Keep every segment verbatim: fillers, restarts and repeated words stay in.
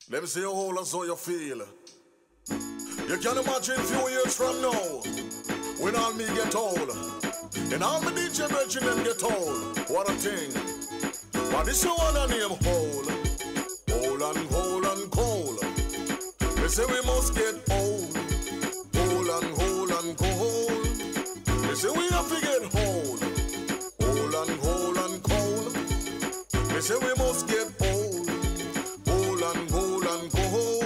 Let me see your whole as how you feel. You can imagine few years from now, when all me get old, and all my D J virgin them get old. What a thing. But this you wanna name Hole. Hole and hole and coal. They say we must get old. Hole and hole and coal. They say we have to get old. Hole and hole and coal. They say we must get old. Hole and hole and coal.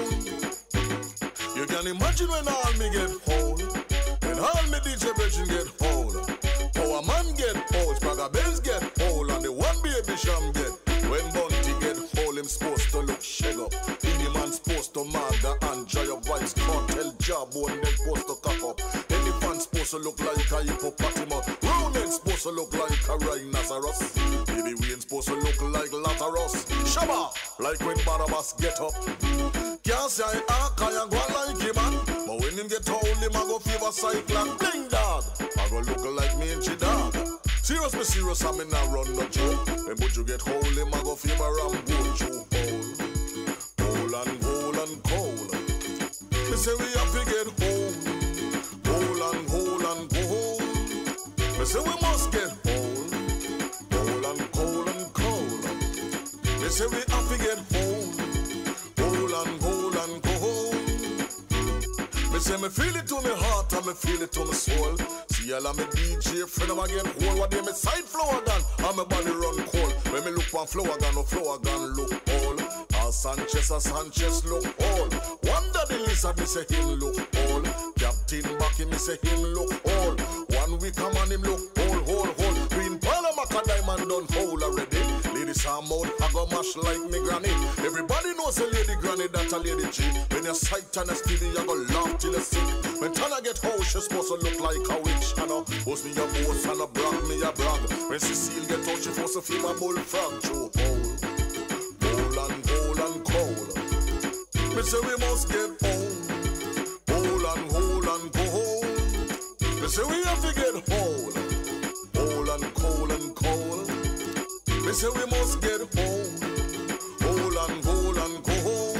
You can imagine when all me get old, when all me D J virgin get old, how a man get old, Spraga Benz get old, and the one baby sham get. When Bunty get old, him supposed to look shag up. Any man supposed to maga and enjoy your vibes, cartel job, one then supposed to cock up. Elephant supposed to look like a hippopotamus. Ronan supposed to look like a rhinoceros. Baby we ain't supposed to look like Lazarus. Shabba, like when Barnabas get up. Can't say I can't go like him, man. But when him get old, him a go fever cyclone. Bling dog, I go look like me and she dog. Serious me serious, I mean not run no joke. Then but you get old, him a go fever and go through hole. Hole and hole and coal. Me say we have to get home. Hole and hole and coal. Me say we must get home. Hole and coal and coal. Me say we have to get home. Hole and hole and coal. Me say me feel it to me heart and me feel it to me soul. See all of me D J friend of again whole. What they me side flower gun and me body run cold. When me look for flower gun, no flower gun look old. A Sanchez, a Sanchez look old. Wonder the lizard, me say him look old. Captain Bucky, me say him look old. One week a man him look old, old, old. Green Palamaca diamond done old already. Ladies arm out, I go mash like me granny. Everybody knows a lady granny that a lady G. When you sight and a steady, you go laugh till you sick. When Tana get house, she supposed to look like a witch. And a boast me a boast and a brag me a brag. When Cecile get out, she supposed to feel a bullfrog. True hole, hole and hole and coal. Me say we must get home. Hole and hole and coal. Me say we have to get hole. Hole and coal and coal. Me say we must get home. Hole and hole and coal.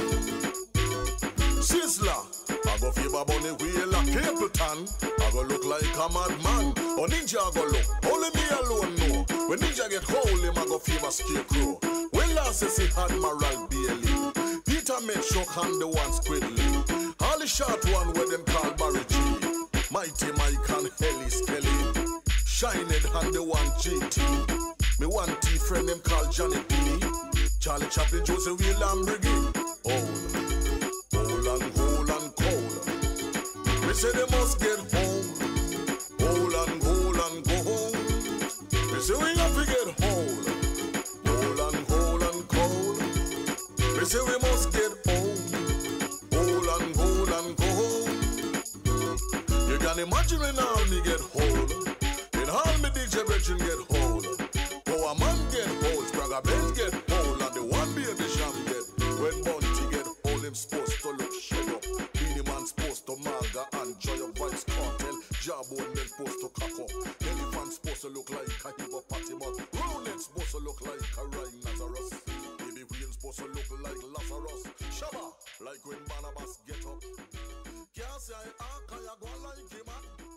Sizzler, I go fever bunny wheel a Capleton. I go look like a madman. Or Ninja I go look, only me alone know. When Ninja get hold him I go fever scarecrow. When last says he had moral Bailey. Peter make shock and the one squiddly. All the short one where them call Barry G. Mighty Mike and Helly Skelly. Shined and the one G T. Me one T friend them call Johnny P. Charlie Chaplin, Joseph Will and Brigade. Hole, hole and hole and coal. Me say they must get home. Hole and hole and go home. Me say we have to get home. Hole and hole and coal. Me say we must get home. Hole and hole and go home. You can imagine when all me get hold. When all me D J virgin get hold. How a man get hold, Spraga Benz get hold, and the one baby sham get. When Bunty get hold, him supposed to look shag up. Beanie man supposed to maga and enjoy your vibes cartel. Job one then supposed to cock up. Elephant supposed to look like a hippopotamus. Ronan supposed to look like a rhinoceros. Baby Wheel supposed to look like Lazarus. Shabba, like when Barnabas get up. Can't say I can't go like him, man.